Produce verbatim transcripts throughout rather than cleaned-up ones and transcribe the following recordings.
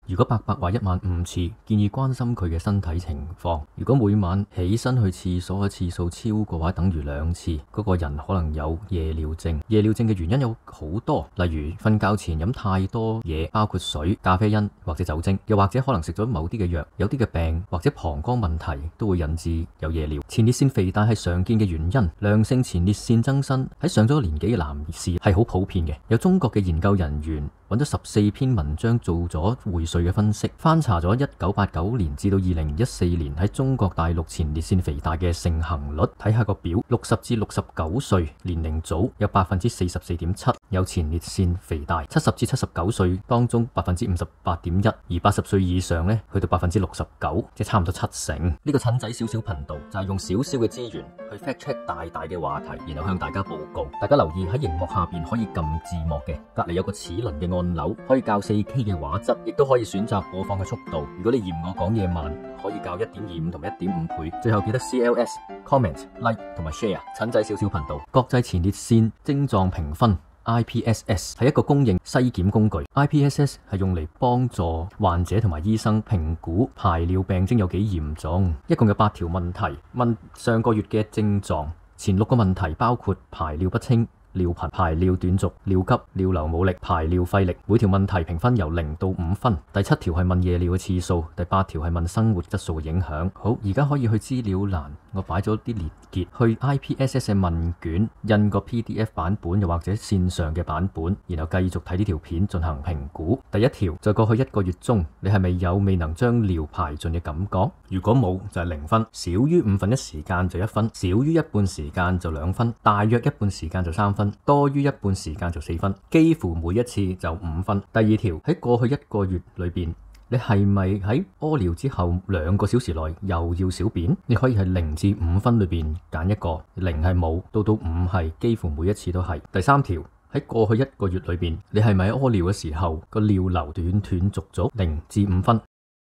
如果伯伯話一晚五次，建議關心佢嘅身體情況。如果每晚起身去廁所嘅次數超過或者等於兩次，嗰個人可能有夜尿症。夜尿症嘅原因有好多，例如瞓覺前飲太多嘢，包括水、咖啡因或者酒精，又或者可能食咗某啲嘅藥，有啲嘅病或者膀胱問題都會引致有夜尿。前列腺肥大係常見嘅原因，良性前列腺增生喺上咗年紀嘅男士係好普遍嘅。有中國嘅研究人員揾咗十四篇文章做咗薈萃嘅分析，翻查咗一九八九年至到二零一四年喺中國大陸前列腺肥大嘅盛行率，睇下個表，六十至六十九歲年齡組有百分之四十四點七有前列腺肥大，七十至七十九歲當中百分之五十八點一，而八十歲以上呢，去到百分之六十九，即係差唔多七成。呢個陳仔少少頻道就係用少少嘅資源去 fact check 大大嘅話題，然後向大家報告。大家留意喺熒幕下邊可以撳字幕嘅，隔籬有個齒輪嘅按鈕，可以校四 K 嘅畫質，亦都可以選擇播放嘅速度。如果你嫌我講嘢慢，可以校一點二五同一點五倍。最後記得 C L S、comment、like 同埋 share。陳仔少少頻道，國際前列腺症狀評分 I P S S 係一個公認篩檢工具。I P S S 係用嚟幫助患者同埋醫生評估排尿病徵有幾嚴重。一共有八條問題，問上個月嘅症狀。前六個問題包括排尿不清、尿頻、排尿短續、尿急、尿流冇力、排尿費力。每條問題評分由零到五分。第七條係問夜尿嘅次數，第八條係問生活質素嘅影響。好，而家可以去資料欄，我擺咗啲連結去 I P S S 嘅問卷，印個 P D F 版本又或者線上嘅版本，然後繼續睇呢條片進行評估。第一條在過去一個月中，你係咪有未能將尿排盡嘅感覺？如果冇就係零分，少於五分一時間就一分，少於一半時間就兩分，大約一半時間就三分，多於一半時間就四分，幾乎每一次就五分。第二條喺過去一個月裏邊，你係咪喺屙尿之後兩個小時內又要小便？你可以係零至五分裏邊揀一個，零係冇，到到五係幾乎每一次都係。第三條喺過去一個月裏邊，你係咪喺屙尿嘅時候個尿流斷斷續續？零至五分。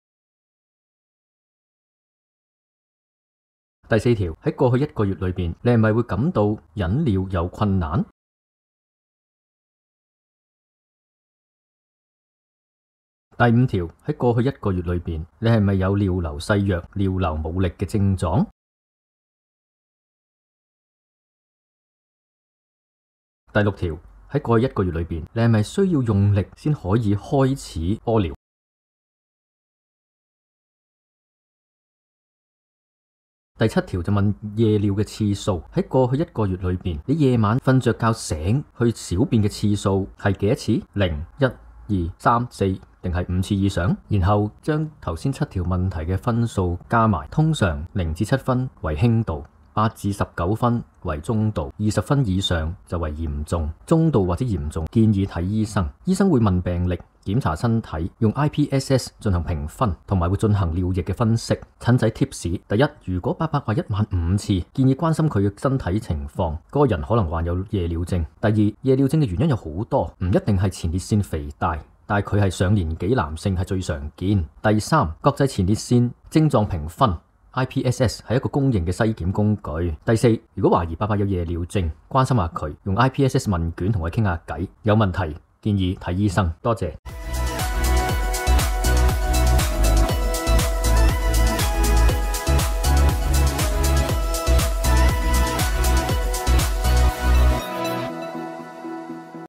第四條喺過去一個月裏邊，你係咪會感到忍尿有困難？第五條喺過去一個月裏邊，你係咪有尿流細弱、尿流冇力嘅症狀？第六條喺過去一個月裏邊，你係咪需要用力先可以開始屙尿？第七條就問夜尿嘅次數，喺過去一個月裏邊，你夜晚瞓着覺醒去小便嘅次數係幾多次？零、一、二、三、四定係五次以上？然後將頭先七條問題嘅分數加埋，通常零至七分為輕度，八至十九分為中度，二十分以上就為嚴重。中度或者嚴重建議睇醫生，醫生會問病歷、檢查身體，用 I P S S 進行評分，同埋會進行尿液嘅分析。陳仔 tips：第一，如果伯伯話一晚五次，建議關心佢嘅身體情況，嗰個人可能患有夜尿症。第二，夜尿症嘅原因有好多，唔一定係前列腺肥大，但係佢係上年紀男性係最常見。第三，國際前列腺症狀評分 I P S S 係一個公認嘅篩檢工具。第四，如果懷疑伯伯有夜尿症，關心下佢，用 I P S S 問卷同佢傾下偈，有問題建議睇醫生。多謝。